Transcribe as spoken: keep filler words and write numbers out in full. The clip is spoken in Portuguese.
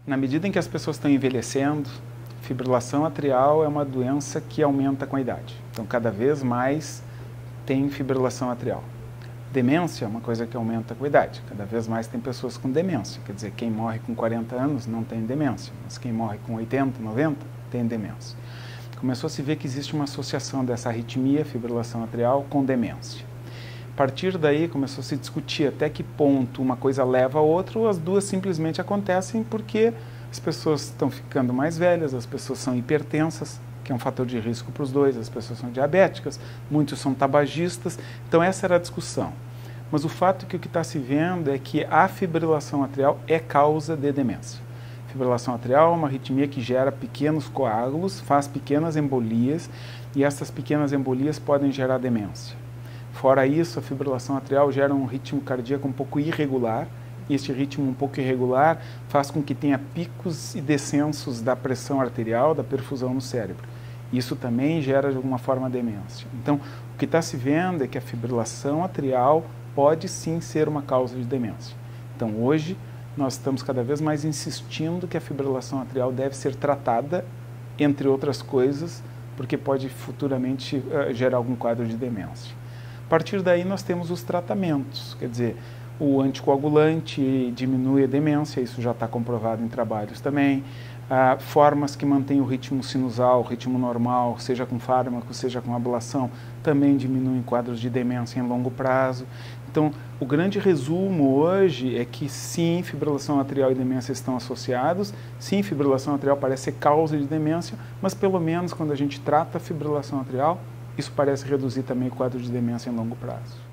Na medida em que as pessoas estão envelhecendo, fibrilação atrial é uma doença que aumenta com a idade. Então, cada vez mais tem fibrilação atrial. Demência é uma coisa que aumenta com a idade. Cada vez mais tem pessoas com demência. Quer dizer, quem morre com quarenta anos não tem demência, mas quem morre com oitenta, noventa tem demência. Começou a se ver que existe uma associação dessa arritmia, fibrilação atrial, com demência. A partir daí começou a se discutir até que ponto uma coisa leva a outra, ou as duas simplesmente acontecem porque as pessoas estão ficando mais velhas, as pessoas são hipertensas, que é um fator de risco para os dois, as pessoas são diabéticas, muitos são tabagistas, então essa era a discussão. Mas o fato é que o que está se vendo é que a fibrilação atrial é causa de demência. Fibrilação atrial é uma arritmia que gera pequenos coágulos, faz pequenas embolias, e essas pequenas embolias podem gerar demência. Fora isso, a fibrilação atrial gera um ritmo cardíaco um pouco irregular, e este ritmo um pouco irregular faz com que tenha picos e descensos da pressão arterial, da perfusão no cérebro. Isso também gera, de alguma forma, demência. Então, o que está se vendo é que a fibrilação atrial pode sim ser uma causa de demência. Então, hoje, nós estamos cada vez mais insistindo que a fibrilação atrial deve ser tratada, entre outras coisas, porque pode futuramente uh, gerar algum quadro de demência. A partir daí nós temos os tratamentos, quer dizer, o anticoagulante diminui a demência, isso já está comprovado em trabalhos também, ah, formas que mantêm o ritmo sinusal, o ritmo normal, seja com fármaco, seja com ablação, também diminuem quadros de demência em longo prazo. Então, o grande resumo hoje é que sim, fibrilação atrial e demência estão associados, sim, fibrilação atrial parece ser causa de demência, mas pelo menos quando a gente trata a fibrilação atrial, isso parece reduzir também o quadro de demência em longo prazo.